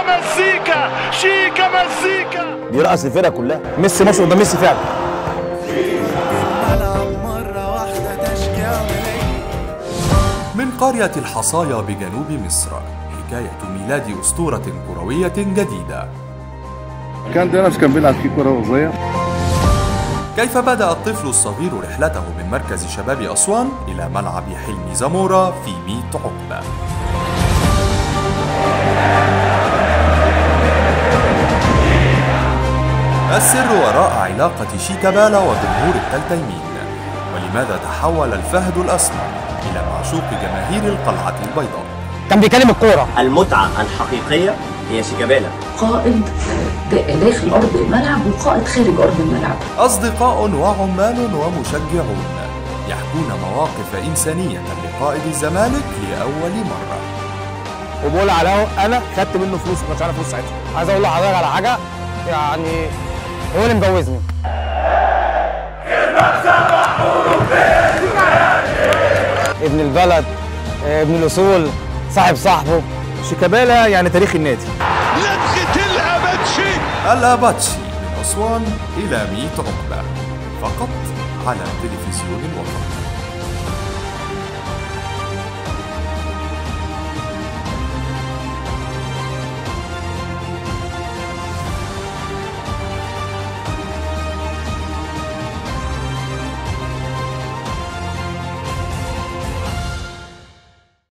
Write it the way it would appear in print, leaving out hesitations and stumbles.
مزيكا شيكا مزيكا. دي رأس الفرقة كلها. ميسي مصر قدام ميسي فعلا. من قرية الحصايا بجنوب مصر، حكاية ميلاد أسطورة كروية جديدة. كان ديناس كان بيلعب في كرة وهو صغير. كيف بدأ الطفل الصغير رحلته من مركز شباب أسوان إلى ملعب حلمي زمورة في 100 عقبة. السر وراء علاقة شيكابالا وجمهور التلتيمين، ولماذا تحول الفهد الأسمر إلى معشوق جماهير القلعة البيضاء؟ كان بيكلم الكورة. المتعة الحقيقية هي شيكابالا، قائد داخل أرض الملعب وقائد خارج أرض الملعب. أصدقاء وعمال ومشجعون يحكون مواقف إنسانية لقائد الزمالك لأول مرة. وبقول على أنا خدت منه فلوس، ما كنتش عارف فلوس ساعتها. عايز أقول لحضرتك على حاجة، يعني هو اللي مجوزني. ابن البلد، ابن الأصول، صاحب صاحبه. شيكابالا يعني تاريخ النادي. لدغة الأباتشي. الأباتشي من أسوان إلى 100 عقبة، فقط على تلفزيون الوطن.